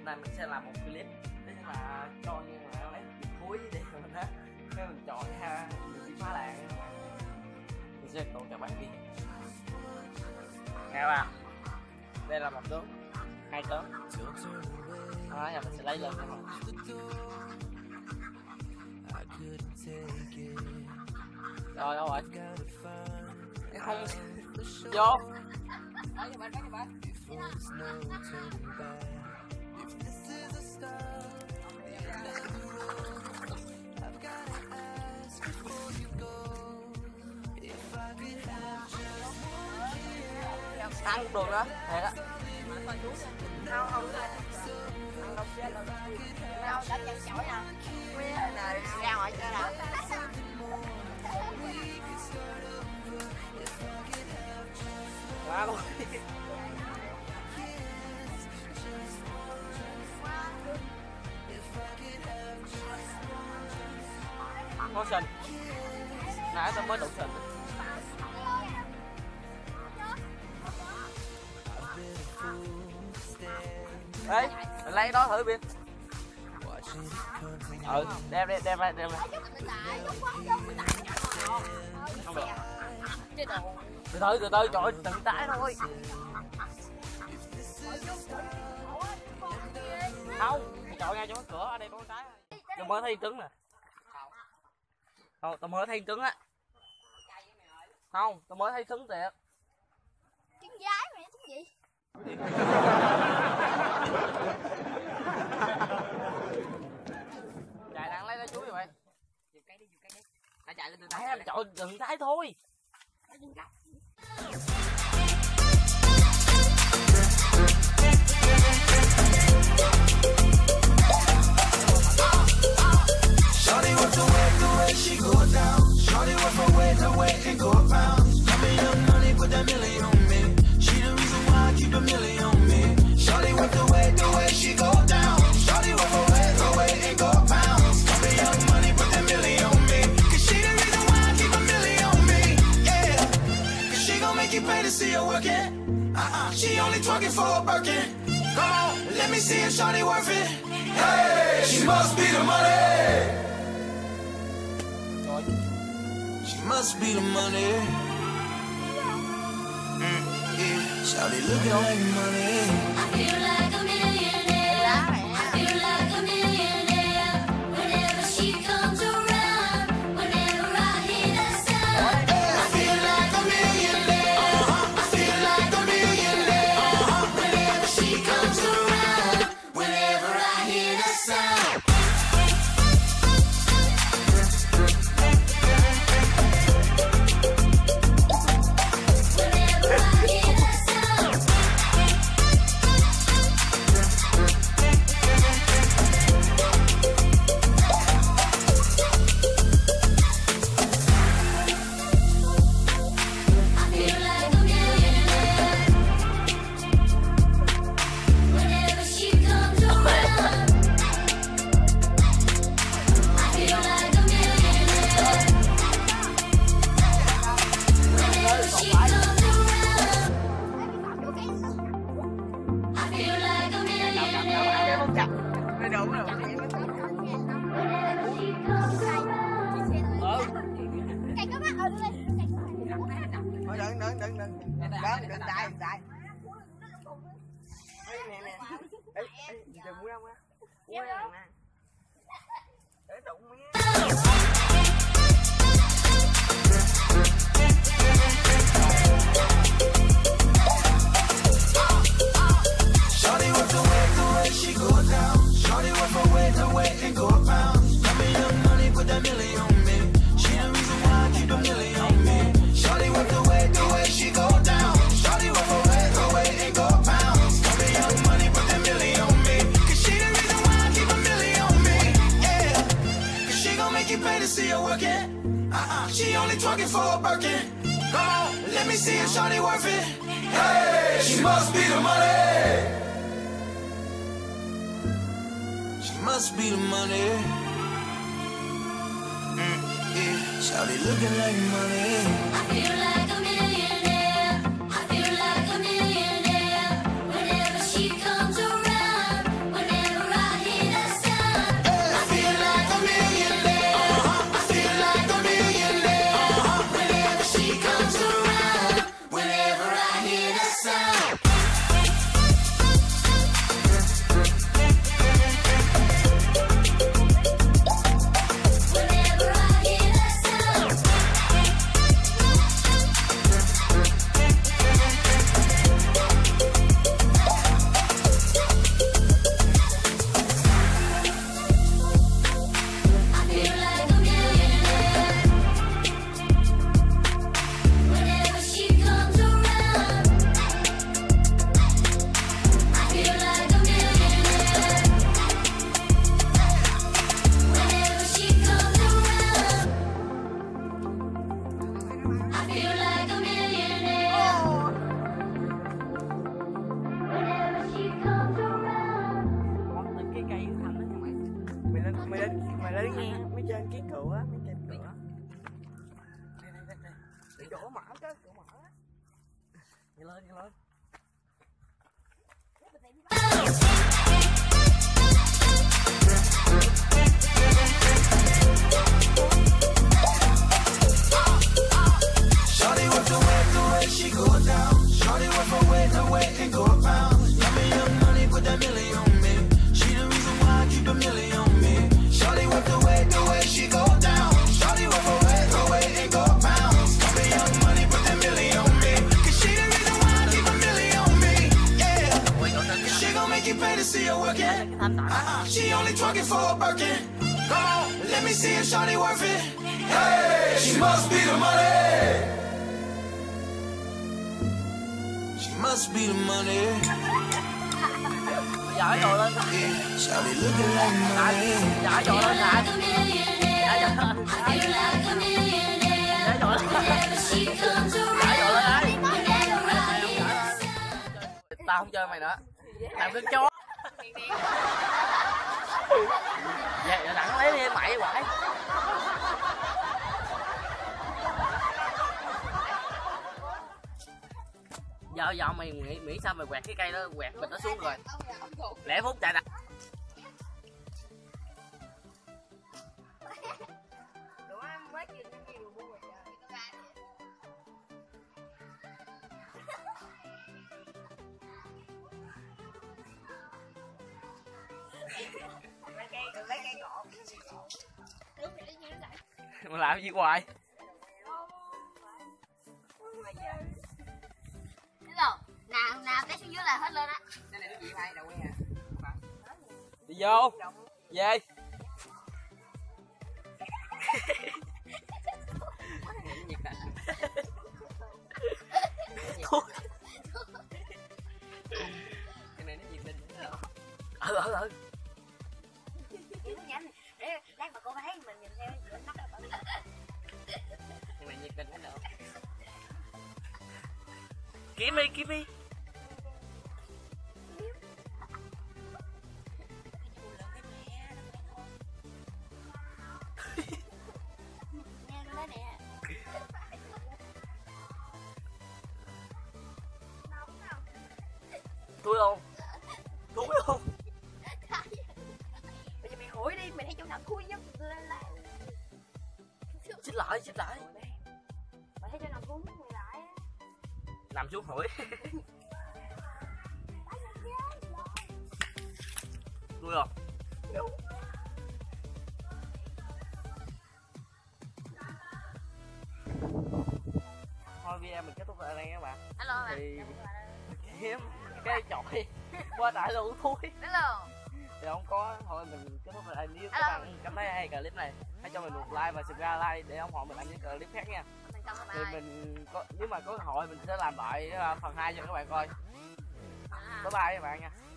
hôm nay mình sẽ làm một clip đấy là cho như là lấy thúi để mình hết cái mình chọn ha, mình đi phá làng mình sẽ tụi các bạn đi nghe vào. Đây là một tướng, hai tướng đó, giờ mình sẽ lấy lên cho mình. Rồi đâu rồi không vô ăn được đó, thiệt á. Không ăn đâu chết đâu. Đâu đã chặt chổi nè. Này ra ngoài chơi nào. Quá luôn. Có sình. Nãy tao mới đụng sình. Đấy, lấy đó thử Biên. Đem đi. Không được. Từ từ, trời ơi, từng trái thôi. Không, chọi ngay chỗ cái cửa, ở đây có cái trái. Tôi mới thấy trứng nè. Không, tôi mới thấy trứng á. Không, tôi mới thấy trứng thiệt. Trứng giái mày, trứng gì? Chạy đang lấy lá chuối rồi. Dùng cây đi. Đã chạy lên từ trái, trời đừng trái thôi. Shawty work the way she go down. Shawty work her way to way and go pounds. Tell me your money, put that million on me. She the reason why I keep a million on me. Shawty work the way she go down. Shawty work her way and go pounds. Tell me your money, put that million on me. Cause she the reason why I keep a million on me. Yeah. Cause she gon' make you pay to see her working. She only twerking for a Birkin. Come on, let me see if shawty worth it. Hey, she must be the money. She must be the money. Yeah, shawty looking like money. I feel like a millionaire. I feel like a millionaire. Whenever she comes around, whenever I hear that sound. I feel like a millionaire. I feel like a millionaire. Whenever she comes around, whenever I hear that sound. Whenever I hear that sound. I feel like a millionaire. Whenever she comes around, I feel like a millionaire. Whenever she comes around, I feel like a millionaire. Nó đúng rồi. Whenever she comes around. Cây có mắt ưng lên. Thôi đừng. Đừng chạy. Nè. Ê, đừng mua đâu á. Mua đâu nè. Để đụng miếng. Shawty work the way she go down. Shawty work her way and go pounds. Tell me your money, put that million on me. She the reason why I keep a million on me. Shawty work the way she go down. Shawty work her way and go pounds. Tell me your money, put that million on me. Cause she the reason why I keep a million on me. Yeah. Cause she gon' make you pay to see her working. She only twerking for a Birkin. Come on, let me see if shawty worth it. Hey, she must be the money. She must be the money. Yeah, shawty looking like money. I feel like a millionaire. I feel like a millionaire. Whenever she comes around, whenever sound. Whenever I hear that sound, I feel like a millionaire. Whenever she comes around, I feel like a millionaire. Whenever she comes around, I feel like a millionaire. Whenever she comes around. Bóc lên cái cây thành đó cho mày. Mày lên nghe mấy trên kiến cửa á, mấy trên cửa. Đây. Để chỗ mở chứ, chỗ mở á. Nghe lên. Shorty worth the way she go down. Shorty worth her weight and go pound. Got me young money, put that million on me. She the reason why I keep a million on me. Shorty worth the way she go down. Shorty worth her weight and go pound. Got me young money, put that million on me. Cause she the reason why I keep a million on me. Yeah. She gon' make you pay to see her working. She only twerking for a Birkin. Come on, let me see if shorty worth it. Hey, she must be the money. She must be the money. Giỏi rồi lên. Yeah, shorty looking like money. Giỏi rồi lên hả? Like a millionaire. I feel like a millionaire. Whenever she comes around, whenever I hear that sound. Tao không chơi mày nữa. Tao cứ chó. Vậy đặng lấy đi mày quải. Giờ mày nghĩ sao mày quẹt cái cây đó, quẹt mình nó xuống rồi. Lẽ Phúc chạy đặt. Mày làm gì hoài? Nào té xuống dưới là hết lên á. Đi vô. Về. Cái này nó nhiệt định. Ừ. Để lát mà cô thấy mình nhìn theo nắp đó. Cái này nhiệt định hết nữa. Kiếm đi. Thúi không? Bây giờ mày hỏi đi, mày thấy chỗ nào thui nhất lên lại. Xích lại. Mày thấy chỗ nào thui nhất mày lại. Nằm xuống hỏi. Thui không? Thôi video mình kết thúc tại đây các bạn. Hello bạn. Thì kiếm cái chọi qua đại luôn Thúi. Hello. Thì không có, thôi mình kết thúc tại đây. Nếu các bạn cảm thấy hay clip này, hãy cho mình một like và subscribe like để ủng hộ mình làm những clip khác nha. Thì mình có, nếu mà có cơ hội mình sẽ làm lại phần 2 cho các bạn coi. Bye bye các bạn nha.